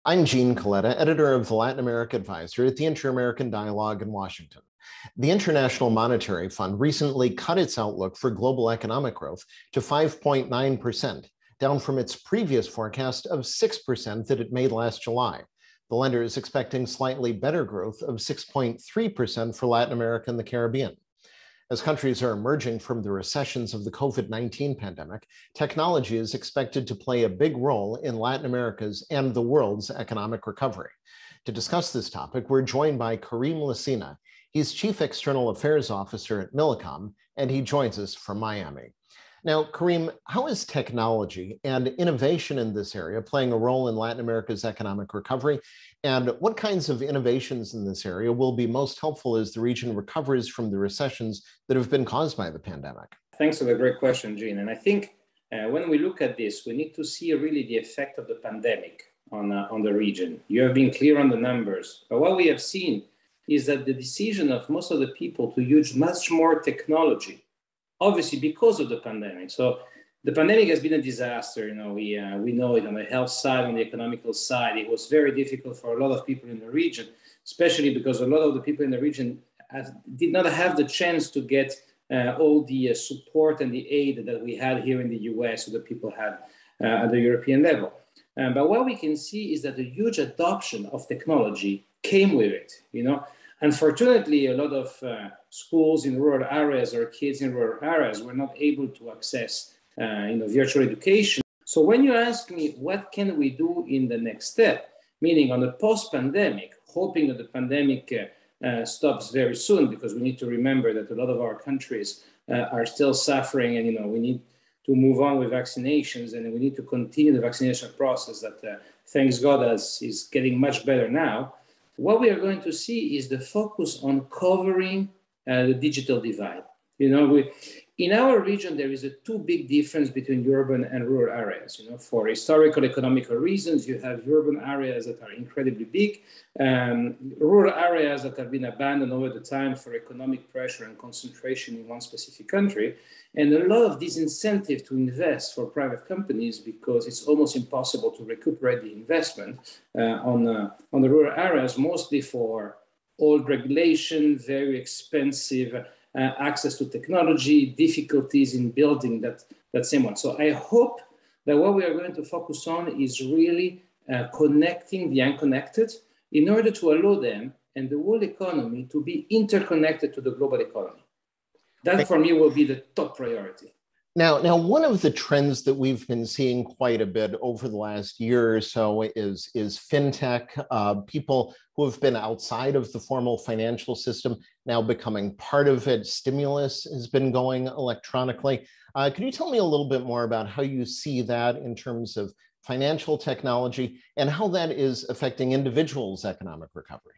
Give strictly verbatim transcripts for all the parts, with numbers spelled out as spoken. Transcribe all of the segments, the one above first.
I'm Gene Coletta, editor of the Latin America Advisor at the Inter-American Dialogue in Washington. The International Monetary Fund recently cut its outlook for global economic growth to five point nine percent, down from its previous forecast of six percent that it made last July. The lender is expecting slightly better growth of six point three percent for Latin America and the Caribbean. As countries are emerging from the recessions of the COVID nineteen pandemic, technology is expected to play a big role in Latin America's and the world's economic recovery. To discuss this topic, we're joined by Karim Lacina. He's Chief External Affairs Officer at Millicom, and he joins us from Miami. Now, Karim, how is technology and innovation in this area playing a role in Latin America's economic recovery? And what kinds of innovations in this area will be most helpful as the region recovers from the recessions that have been caused by the pandemic? Thanks for the great question, Gene. And I think uh, when we look at this, we need to see really the effect of the pandemic on, uh, on the region. You have been clear on the numbers, but what we have seen is that the decision of most of the people to use much more technology, obviously because of the pandemic. So the pandemic has been a disaster. You know, we uh, we know it on the health side, on the economical side. It was very difficult for a lot of people in the region, especially because a lot of the people in the region has, did not have the chance to get uh, all the uh, support and the aid that we had here in the U S, or that people had uh, at the European level. Um, but what we can see is that the huge adoption of technology came with it. You know, unfortunately, a lot of uh, schools in rural areas or kids in rural areas were not able to access Uh, you know, virtual education. So when you ask me, what can we do in the next step, meaning on the post-pandemic, hoping that the pandemic uh, uh, stops very soon, because we need to remember that a lot of our countries uh, are still suffering, and you know, we need to move on with vaccinations, and we need to continue the vaccination process that, uh, thanks God, is, is getting much better now. What we are going to see is the focus on covering uh, the digital divide. You know, we, in our region, there is a two big difference between urban and rural areas. You know, for historical economical reasons, you have urban areas that are incredibly big, um, rural areas that have been abandoned over the time for economic pressure and concentration in one specific country, and a lot of disincentive to invest for private companies, because it's almost impossible to recuperate the investment uh, on, uh, on the rural areas, mostly for old regulation, very expensive Uh, access to technology, difficulties in building that, that same one. So I hope that what we are going to focus on is really uh, connecting the unconnected in order to allow them and the world economy to be interconnected to the global economy. That for me will be the top priority. Now, now, one of the trends that we've been seeing quite a bit over the last year or so is, is fintech, uh, people who have been outside of the formal financial system now becoming part of it. Stimulus has been going electronically. Uh, could you tell me a little bit more about how you see that in terms of financial technology and how that is affecting individuals' economic recovery?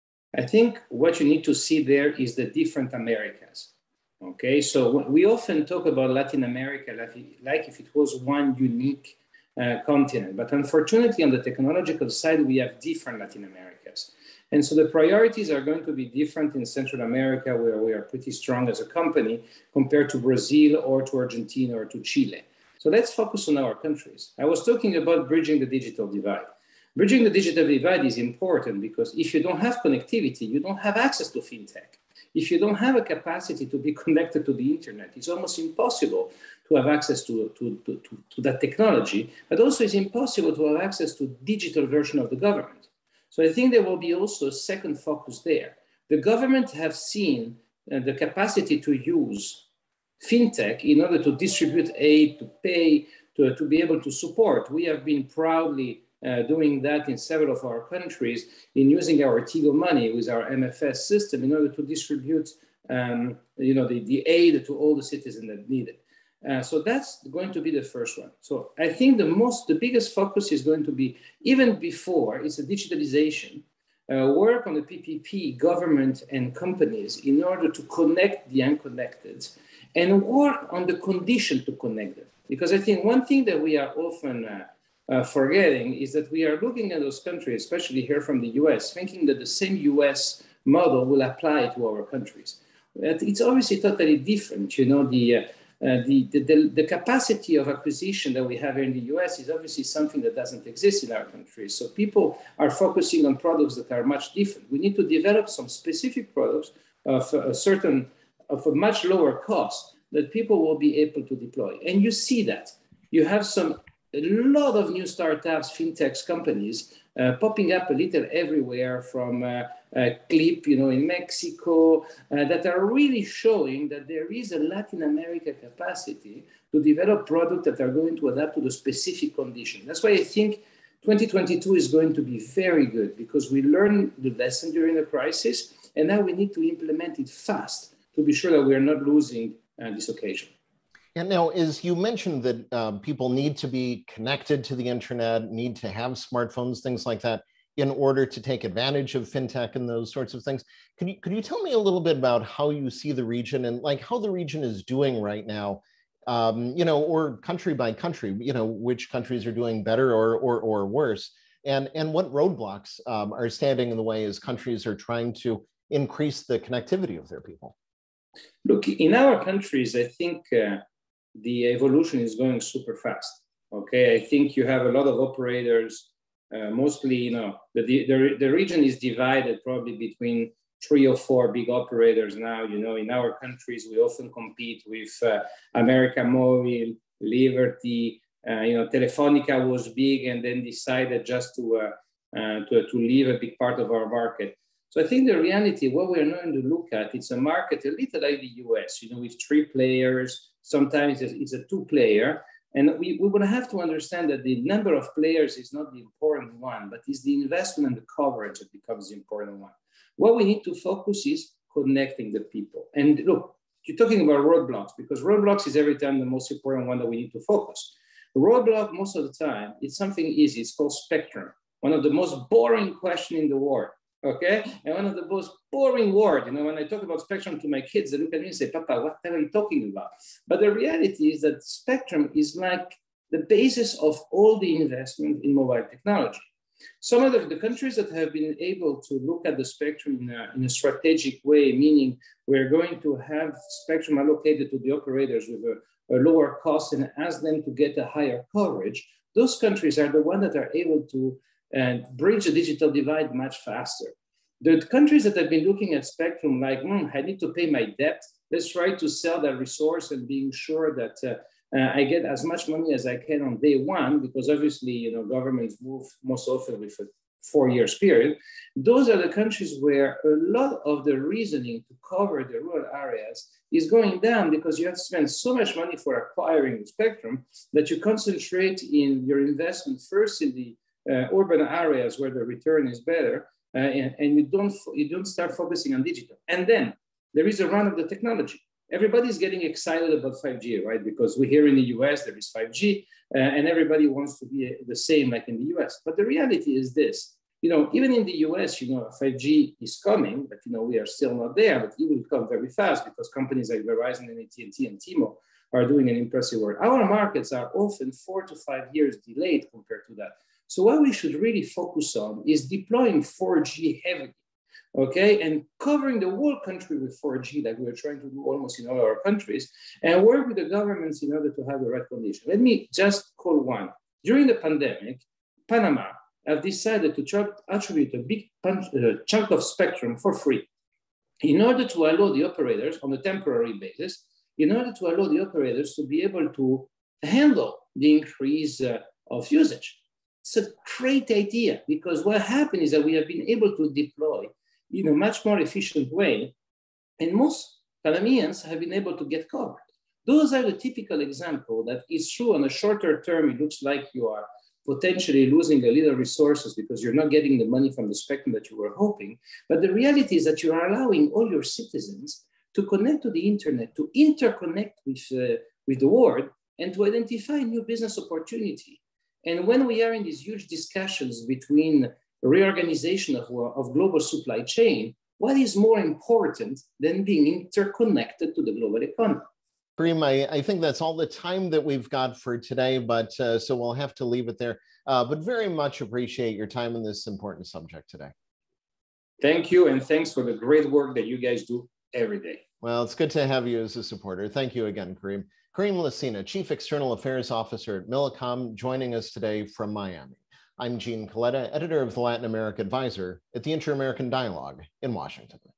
I think what you need to see there is the different Americas. Okay, so we often talk about Latin America like if it was one unique uh, continent, but unfortunately on the technological side, we have different Latin Americas. And so the priorities are going to be different in Central America, where we are pretty strong as a company, compared to Brazil or to Argentina or to Chile. So let's focus on our countries. I was talking about bridging the digital divide. Bridging the digital divide is important because if you don't have connectivity, you don't have access to fintech. If you don't have a capacity to be connected to the internet, it's almost impossible to have access to, to, to, to, to that technology, but also it's impossible to have access to digital version of the government. So I think there will be also a second focus there. The government have seen uh, the capacity to use fintech in order to distribute aid, to pay, to, to be able to support. We have been proudly Uh, doing that in several of our countries, in using our Tigo money with our M F S system in order to distribute um, you know, the, the aid to all the citizens that need it. Uh, so that's going to be the first one. So I think the most, the biggest focus is going to be, even before, it's a digitalization, uh, work on the P P P, government and companies, in order to connect the unconnected and work on the condition to connect them. Because I think one thing that we are often uh, Uh, forgetting is that we are looking at those countries, especially here from the U S, thinking that the same U S model will apply to our countries. But it's obviously totally different. You know, the, uh, uh, the, the, the capacity of acquisition that we have here in the U S is obviously something that doesn't exist in our country. So people are focusing on products that are much different. We need to develop some specific products of a certain, of a much lower cost that people will be able to deploy. And you see that. You have some, a lot of new startups, fintechs companies uh, popping up a little everywhere, from uh, uh, Clip, you know, in Mexico, uh, that are really showing that there is a Latin America capacity to develop products that are going to adapt to the specific condition. That's why I think twenty twenty-two is going to be very good, because we learned the lesson during the crisis, and now we need to implement it fast to be sure that we are not losing uh, this occasion. And now, as you mentioned that uh, people need to be connected to the internet, need to have smartphones, things like that, in order to take advantage of fintech and those sorts of things. Could you, could you tell me a little bit about how you see the region and like how the region is doing right now, um, you know, or country by country, you know, which countries are doing better or, or, or worse, and, and what roadblocks um, are standing in the way as countries are trying to increase the connectivity of their people? Look, in our countries, I think uh, the evolution is going super fast. Okay, I think you have a lot of operators, uh, mostly, you know, the, the, the region is divided probably between three or four big operators now. You know, in our countries, we often compete with uh, América Móvil, Liberty, uh, you know, Telefonica was big and then decided just to, uh, uh, to, to leave a big part of our market. So I think the reality, what we're going to look at, it's a market a little like the U S, you know, with three players. Sometimes it's a two-player. And we, we would have to understand that the number of players is not the important one, but it's the investment and the coverage that becomes the important one. What we need to focus is connecting the people. And look, you're talking about roadblocks, because roadblocks is every time the most important one that we need to focus. The roadblock, most of the time, it's something easy. It's called spectrum, one of the most boring questions in the world. Okay, and one of the most boring words, you know, when I talk about spectrum to my kids, they look at me and say, Papa, what are you talking about? But the reality is that spectrum is like the basis of all the investment in mobile technology. Some of the, the countries that have been able to look at the spectrum in a, in a strategic way, meaning we're going to have spectrum allocated to the operators with a, a lower cost and ask them to get a higher coverage, those countries are the ones that are able to and bridge the digital divide much faster. The countries that have been looking at spectrum like, hmm, I need to pay my debt, let's try to sell that resource and being sure that uh, uh, I get as much money as I can on day one, because obviously, you know, governments move most often with a four years period. Those are the countries where a lot of the reasoning to cover the rural areas is going down, because you have to spend so much money for acquiring the spectrum that you concentrate in your investment first in the Uh, urban areas where the return is better, uh, and, and you don't you don't start focusing on digital. And then there is a run of the technology. Everybody's getting excited about five G, right? Because we here in the U S there is five G, uh, and everybody wants to be the same like in the U S. But the reality is this: you know, even in the U S, you know, five G is coming, but you know we are still not there. But it will come very fast because companies like Verizon and A T and T and T-Mobile are doing an impressive work. Our markets are often four to five years delayed compared to that. So what we should really focus on is deploying four G heavily, okay? And covering the whole country with four G like we're trying to do almost in all our countries, and work with the governments in order to have the right condition. Let me just call one. During the pandemic, Panama have decided to attribute a big punch, uh, chunk of spectrum for free in order to allow the operators on a temporary basis, in order to allow the operators to be able to handle the increase uh, of usage. It's a great idea, because what happened is that we have been able to deploy in a much more efficient way, and most Panamanians have been able to get covered. Those are the typical example that is true on a shorter term. It looks like you are potentially losing a little resources because you're not getting the money from the spectrum that you were hoping. But the reality is that you are allowing all your citizens to connect to the internet, to interconnect with, uh, with the world, and to identify new business opportunity. And when we are in these huge discussions between reorganization of, of global supply chain, what is more important than being interconnected to the global economy? Karim, I, I think that's all the time that we've got for today, but uh, so we'll have to leave it there. Uh, but very much appreciate your time on this important subject today. Thank you, and thanks for the great work that you guys do every day. Well, it's good to have you as a supporter. Thank you again, Karim. Karim Lacina, Chief External Affairs Officer at Millicom, joining us today from Miami. I'm Gene Coletta, editor of the Latin America Advisor at the Inter-American Dialogue in Washington.